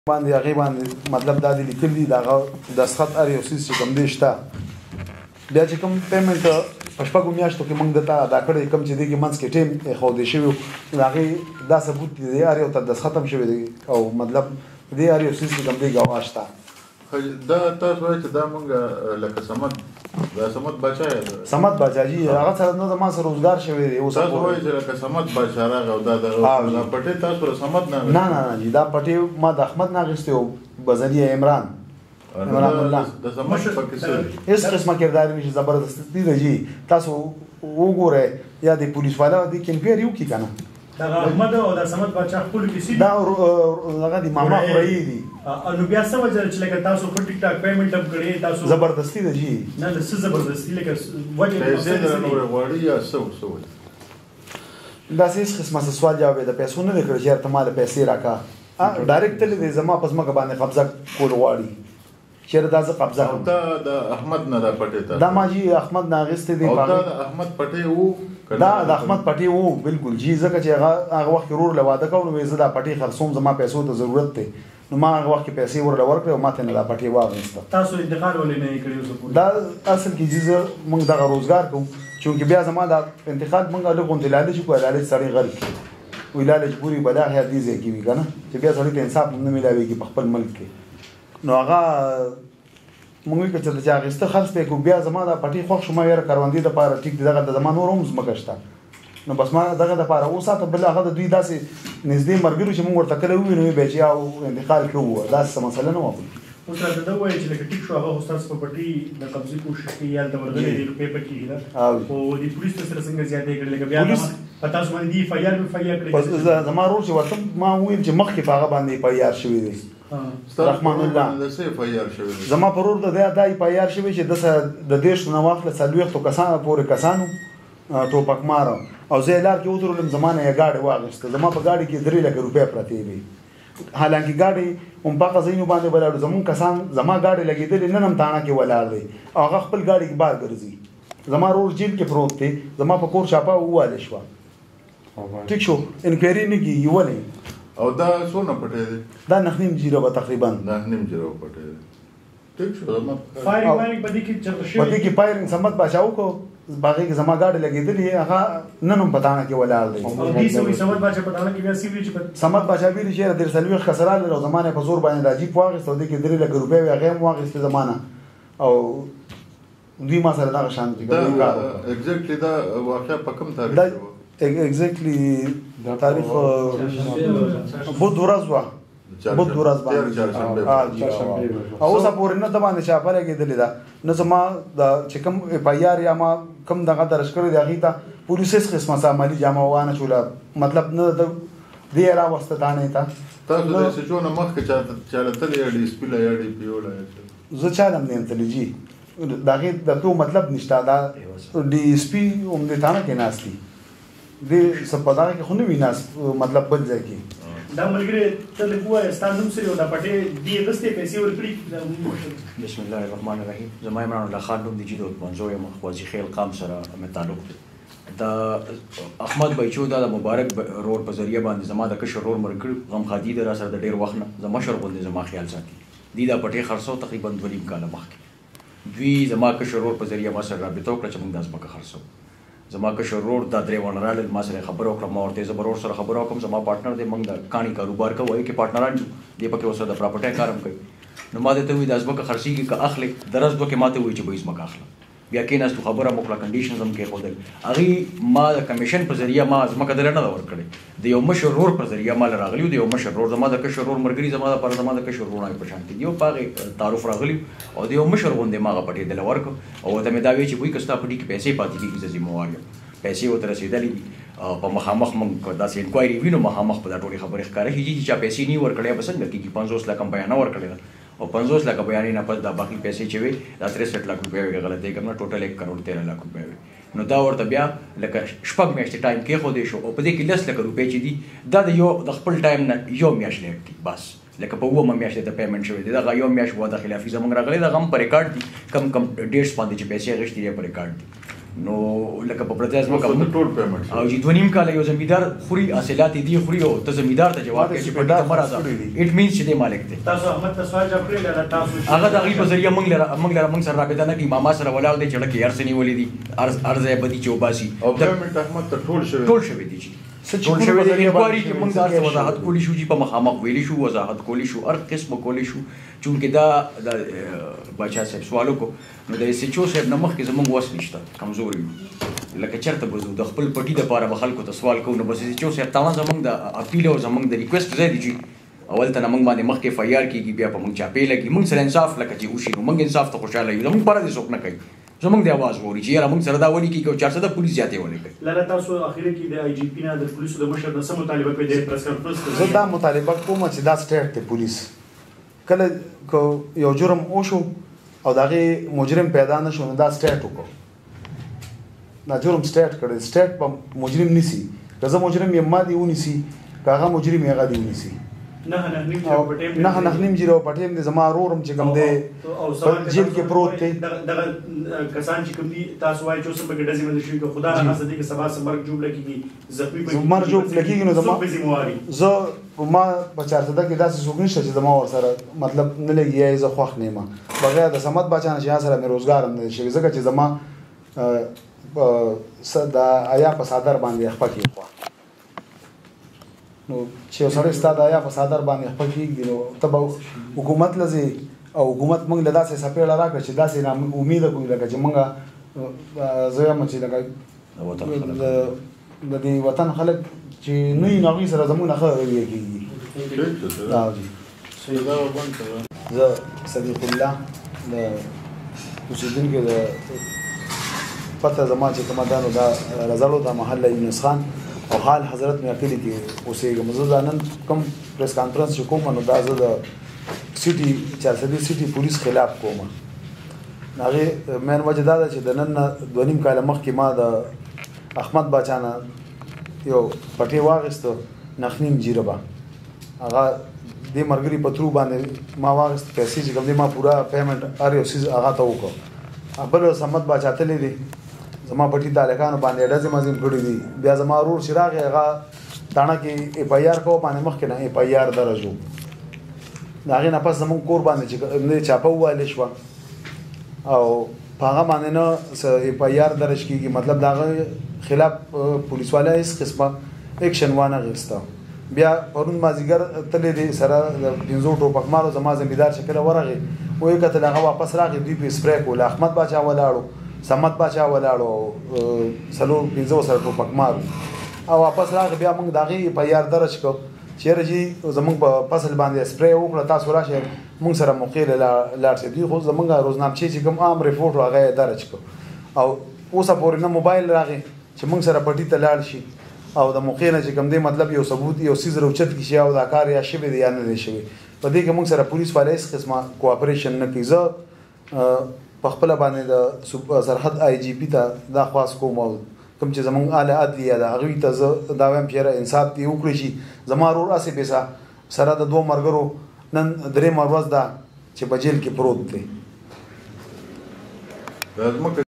باندې هغه باندې مطلب دا دی لیکل دي دا دستخط ار یو سیس کوم دی شته بیا چې کوم پیمنٹ په شپږو میاشتو کې موږ دته ادا کړی کوم چې دی کې منځ کې ټیم خو دې شوی هغه دا ثبوت دی ار یو ته دستخط هم شوی دی او مطلب دی ار یو سیس کوم دی گواه شته دا تاسو وایي چې دا موږ لکه سمد باچا سمد باچا جی هغه سره نو ما سره روزګار شوی دی اوس تاسو وایي چې لکه سمد باچا راغی او دا پټې تاسو سره سمد نه جی دا پټې ما د احمد نه غوښتي او بذریعه عمران الله د سمد پاکستان هیڅ قسمه کردار نشي زبردستی دی جی تاسو وګوره یا د پولیس والا د کمپیر یو کی کنه دا احمد او د سمد باچا خپل کیسې دا هغه د ماما خوري دي نو بیا څه وجه چې لکه تاسو په ټیک ټاک پیمنٹ هم کړی تاسو زبردستی دی جی نه څه زبردستی لکه وجه پیسې نه وړي یا څه دا هیڅ قسمه سوال جواب د پیسو نه کړی چې ته مال پیسې راکا ډایرکټلی د زما پس مګ باندې قبضه کول غواړي چیرې دا ز قبضه او دا احمد نه دا پټه دا ما جی احمد ناغسته دی او دا احمد پټه وو دا د احمد پټه وو بالکل جی زکه چې هغه وخت رور لواده کوم نو زه دا پټه خرڅوم زما پیسو ته ضرورت دی نو ما هغه وخت پیسې ورل ورکړم او ماته نه دا پټه واغسته تاسو انتقال ولې نه کړیو دا اصل کې جزء موږ دا روزګار کوم چې بیا زما دا انتقال موږ له کوم دلاله چې کوه دلاله سړی غل ویلاله جبوري بلا هي دي ځکه وی کنه چې بیا سړی ته انصاف نه ملاويږي په خپل ملک کې نو هغه موږ کې چې دا غسته خرڅ په کو بیا زما دا پټي خوښ شوم یې کاروندې د پاره ټیک دغه د زمانو روم زمکشته نو بس ما دغه د پاره اوساته بل هغه د دوی داسې نږدې مرګرو چې موږ ورته کله وینو به چې او انتقال کوو دا څه مسله نه و اوس راته دا وایي چې لکه ټیک شو هغه استاد په پټي د قبضې کوشش کوي یا د ورغلې د روپې پټي دا او د پولیس سره څنګه زیاتې کړل لکه بیا پتا سو باندې فایار کړی بس زما ورور چې ورته ما ویل چې مخکې په هغه باندې فایار شوی دی رحمان الله د څه فایار شوی زما پرور د دای فایار شوی چې د دیش نو واخله سلويختو کسانو پورې کسانو ټوپک مار او زه لار کې وترولم زمانه یې گاډي واغسته زما په گاډي کې 3 لک روپیا پرتی وي حالانکه گاډي هم په قزینو باندې بلاړو زمون کسان زما گاډي لګیدل نه نم تاڼه کې ولاړ دی هغه خپل گاډي کې بار ګرځي زما رور جیل کې پروت دی زما په کور شاپه واله شو ټیک شو انکوایري نه کی یولې او دا څونه پټه دی دا نخنیم جیرو به تقریبا نخنیم جیرو پټه دی ټیک شو فایرینګ باندې کې چرته شو باندې کې فایرینګ سمت بچاو کو باغې کې زما گاډي لګېدلې هغه نن پتاانه کې ولاړ دی او دې سمې سمت بچا پتاانه کې بیا سی وی چې سمت بچا ویل چې د سلوي خسرال له زمانه په زور باندې راځي پواغې سعودي کې 3 لک روپیا هغه مواغې زمانه او دوی ما سره دا شان دي دا ایگزیکټلی دا واقعا په کوم تاریخ ایگزیکټلی تاریخ بود ورځ بود ورځ باندې او اوس پورې نه د باندې شافره کېدلې دا نو زما د چکم پایار یا ما کم دغه درش کړی دی غیتا پولیس هیڅ قسمه سامالي جامه وانه چولا مطلب نه د دې را واستانه تا تاسو د سچونه مخ کې چاله تل یا ډي سپیل یا ډي پیولا زه چالم نه انتلیجی دغه د تو مطلب نشته دا ډي سپی هم د تانه کې ناشتي دې سپدانه کې خو نه ویناس مطلب بل ځای کې دا ملګری ته لګوه ستاسو سره دا پټه دی غسته پیسې ورکړي بسم الله الرحمن الرحیم زما عمران الله خان نوم دی چې د منځو یم خوازي خیل قام سره مې تعلق دی دا احمد بایچو دا د مبارک رور په ذریعہ باندې زما د کشر رور مرګ غم خادي در سره د ډیر وخت نه زما مشر غوندې زما خیال ساتي دی دا پټه خرڅو تقریبا 2 کاله مخکې دوی زما کشر رور په ذریعہ ما سره رابطه وکړه چې موږ داس مکه خرڅو زما کشر رور دا درې ونرال ما سره خبرو کړم ما ورته زبرور سره خبرو کوم زما پارټنر دی موږ د کانی کاروبار کوي کې پارټنران دی په کې اوسه د پراپرټي کارم کوي نو ما ته وی د ازبکه خرڅي کې که اخلي درز دوکه ماته وی چې به اسمه اخلم بیا کې ناس خبره مخله کنډیشنز هم کې خودل اغي ما د کمیشن په ذریعہ ما ازمکه درنه ور کړی د یو مشر رور په ذریعہ ما راغلی د یو مشر رور زما د کشر رور مرګري زما د پر زما د کشر رور نه پېژانتي دیو پاغه تعارف راغلی او د یو مشر غوندې ما غپټې د لورک او ته مې دا وی چې وای کستا پټي کې پیسې پاتې کیږي چې زمواري پیسې وته رسیدلې په مخامخ موږ داسې انکوایري وینو مخامخ په دا ټولې خبرې ښکاره شي چې پیسې نه ورکړې بس څنګه کېږي 50 لک بیان ورکړل او 50 لک بیان نه پد د باقي پیسې چې وي دا 63 لک روپیا غلطي کوم ټوټل 1 کروڑ 13 لک روپیا نو دا ورته بیا لکه شپږ میاشتې ټایم کې خو دې شو او په دې کې 10 لک روپیا چې دي دا د یو د خپل ټایم نه یو میاشت لګي بس لکه په ومه میاشت د پیمنټ شوی دی دا یو میاشت وو د خلافي زمونږ راغلي دا غم پر ریکارډ دي کم ډیټس باندې چې پیسې غشتي پر ریکارډ دي نو لکه په پرته ځمکه ټول پیمنټ او چې 2.5 کال یو زمیندار خوري حاصلات دي خوري او ته زمیندار ته جواب کوي چې په دې مرزه اټ مینز چې دې مالک دی. تاسو احمد ته سوال جواب کړی دا تاسو هغه د هغې په ذریعه موږ سره رابطه نه کوي ماما سره ولاړ دی چې ډکې هر څه نیولې دي هر ځای به دي چې وباسي او پیمنټ احمد ته ټول شوی دي چې ټول شوی دی. انکوایري کې موږ د هر څه وضاحت کولی شو چې په مخامخ ویلی شو وضاحت کولی شو هر قسمه کولی شو چونکې دا د باچا صاحب سوال وکړو نو د ایس ایچ او صاحب نه مخکې زموږ وس نشته کمزوري یو لکه چېرته به ځو د خپل پټي دپاره به خلکو ته سوال کوو نو بس ایس ایچ او صاحب ته زموږ د اپیل او زموږ د ریکویسټ ځای دی چې اول ته نه موږ باندې مخکې اف آی آر کېږي بیا په موږ چاپې لګي موږ سره انصاف لکه چې وشي نو موږ انصاف ته خوشحاله یو زموږ پاره دې څوک نه کوي زموږ د اواز غواړي چې یاره موږ سره دا ولیکي که 400 د پولیس زیاتې ولیکي. لاله تاسو اخیره کې د آی جی پي نه د پولیسو د مشر نه څه مطالبه کوئ د پریس کانفرنس زه دا مطالبه کوم چې دا سټیټ دی پولیس کله که یو جرم وشو او د هغې مجرم پیدا نه شو نو دا سټیټ وکړو دا جرم سټیټ کړی سټیټ په مجرم نیسي که زه مجرم یم ما دې ونیسي که هغه مجرم یې هغه دې ونیسي. 9.5 جیرو پټیم دی زما ورورم چې کوم دی په جیل کې پروت دی دغه کسان چې کوم دي تاسو وایي چې اوس پکې ډزې مندې شوي که خدا ناخواسته دي که سبا مرګ جوړ لګېږي زخمي مرګ جوړ لګېږي نو زما زه ما په 400 کې داسې څوک نشته چې زما ورسره مطلب نه لګي یا زه خوښ نه یم بغیر د صمد باچا نه چې سره مې روزګار هم نه دی شوی ځکه چې زما د آیا په صادر باندې خپه کېږي نو چې یو سړی ستا د آیا په صادر باندې خپه کېږدي نو ته به حکومت له ځې او حکومت موږ له داسې څپېړه راکړه چې داسې نا امیده کړو لکه چې موږ زه یم چې لکه د دې وطن خلک چې نه وي نو هغوی سره زموږ نه ښه رویه کېږي. زه صدیق الله د اوسېدونکي د پته زما چې کومه ده نو دا رزړو د محله یونس خان او حال حضرت مې کلي کې اوسېږم. زه دا نن کوم پریس کانفرنس چې کوم نو دا زه د سټي 400 سټي پولیس خلاف کوم. هغې مین وجه دا ده چې د نن نه 2.5 کاله مخکې ما د احمد باچا نه یو پټې واخیسته 9.5 جیره به هغه دې ملګري په ترو باندې ما واخیست پیسې چې کوم دی ما پوره پیمنټ هر یو څیز هغه ته وکړو. بل صمد باچا تللی دی زما پټي تالکانو باندې ډزې مزې کړي دي بیا زما ورور چې راغی هغه تاڼه کې اف آی آر کو باندې مخکې نه اف آی آر درج و د هغې نه پس زموږ کور باندې چې چاپه وویلې شوه او په هغه باندې نه اف آی آر درج کېږي مطلب د هغه خلاف پولیس والا هېڅ قسمه ایکشن وانه اخېسته. بیا پرون مازدیګر تللی دی سره د 5 ټوپکمارو زما زمیندار چې کله ورغی ویې کتل هغه واپس راغی دوی په سپری کول احمد باچا ولاړو صمد باچا ولاړو 4-5 سره ټوپکمارو او واپس راغی بیا موږ د هغې په یار درج کړو چېرې چې زموږ په فصل باندې سپری وکړه تاسو راشئ موږ سره موقع لاړ شئ دوی خو زموږ روزنامچې چې کوم عام ریپورټ و هغه یې درج کړو او اوسه پورې نه موبایل راغی چې موږ سره پټي ته لاړ شي او د موقع نه چې کوم دی مطلب یو ثبوت یو څیز راوچت کړي چې او دا کار یا شوی دی یا نه دی شوی په دې کې موږ سره پولیس والا هېڅ قسمه کوآپریشن نه کوي. زه په خپله باندې د سرحد آی جي پي ته دا خواست کوم او کوم چې زموږ اعلی عدلیه ده هغوی ته زه دا وایم چې یاره انصاف دې وکړي شي. زما ورور هسې پیسه سره د 2 ملګرو نن 3 ورځ ده چې په جیل کې پروت دی.